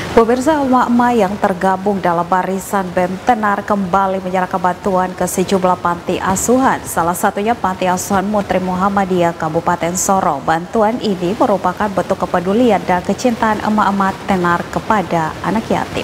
Pemirsa, emak-emak yang tergabung dalam barisan BEM Tenar kembali menyerahkan bantuan ke sejumlah panti asuhan. Salah satunya Panti Asuhan Putri Muhammadiyah Kabupaten Sorong. Bantuan ini merupakan bentuk kepedulian dan kecintaan emak-emak Tenar kepada anak yatim.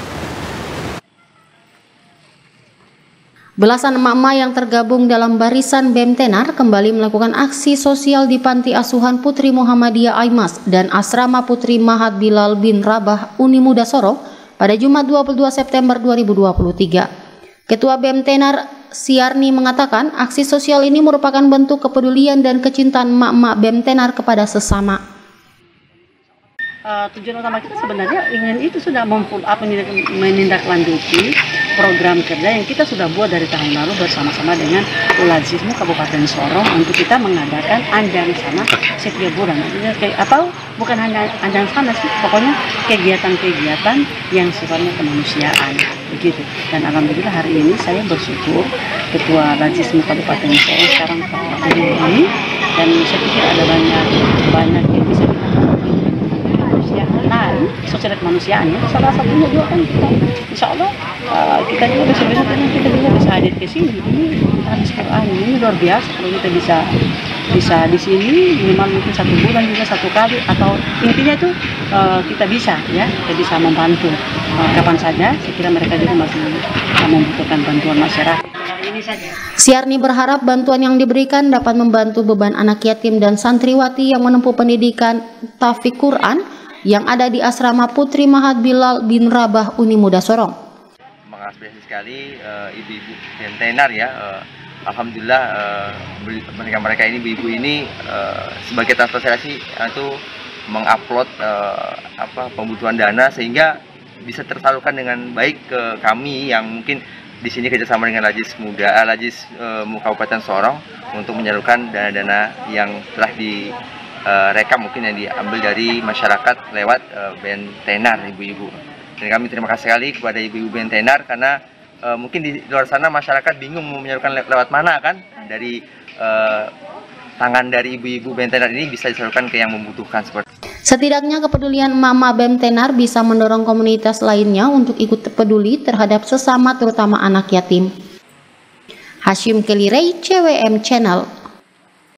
Belasan emak-emak yang tergabung dalam barisan BEM Tenar kembali melakukan aksi sosial di Panti Asuhan Putri Muhammadiyah Aimas dan Asrama Putri Mahat Bilal bin Rabah Unimuda Sorong pada Jumat 22 September 2023. Ketua BEM Tenar Siarni mengatakan aksi sosial ini merupakan bentuk kepedulian dan kecintaan emak-emak BEM Tenar kepada sesama. Tujuan utama kita sebenarnya ingin itu sudah menindaklanjuti program kerja yang kita sudah buat dari tahun lalu bersama-sama dengan Ulazismu Kabupaten Sorong untuk kita mengadakan anjang sana setiap bulan. Atau bukan hanya anjang sana sih, pokoknya kegiatan-kegiatan yang sifatnya kemanusiaan begitu. Dan alhamdulillah hari ini saya bersyukur Ketua Ulazismu Kabupaten Sorong sekarang Pak ini, dan saya pikir ada banyak yang bisa kita sosial kemanusiaan ya. Salah satunya juga kan kita, insya Allah kita juga besok-besok kita juga bisa hadir ke sini. Ini hadis Quran ini luar biasa kalau kita bisa di sini minimal mungkin 1 bulan juga 1 kali, atau intinya itu kita bisa membantu kapan saja. Saya kira mereka juga masih membutuhkan bantuan masyarakat. Ini saja. Siarni berharap bantuan yang diberikan dapat membantu beban anak yatim dan santriwati yang menempuh pendidikan tahfidz Quran yang ada di Asrama Putri Mahat Bilal bin Rabah Unimuda Sorong. Mengapresiasi sekali ibu-ibu BEM Tenar ya. Alhamdulillah mereka ini ibu-ibu ini sebagai transportasi itu mengupload pembutuhan dana sehingga bisa tersalurkan dengan baik ke kami yang mungkin di sini kerjasama dengan Lajis Kabupaten Sorong untuk menyalurkan dana-dana yang telah rekam mungkin yang diambil dari masyarakat lewat BEM Tenar ibu-ibu. Dan kami terima kasih sekali kepada ibu-ibu BEM Tenar karena mungkin di luar sana masyarakat bingung mau menyalurkan lewat mana kan, dari tangan dari ibu-ibu BEM Tenar ini bisa disalurkan ke yang membutuhkan seperti. Setidaknya kepedulian emak-emak BEM Tenar bisa mendorong komunitas lainnya untuk ikut peduli terhadap sesama terutama anak yatim. Hashim Kelirei, CWM Channel.